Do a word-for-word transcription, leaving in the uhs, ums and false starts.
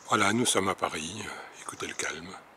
Voilà, nous sommes à Paris, écoutez le calme.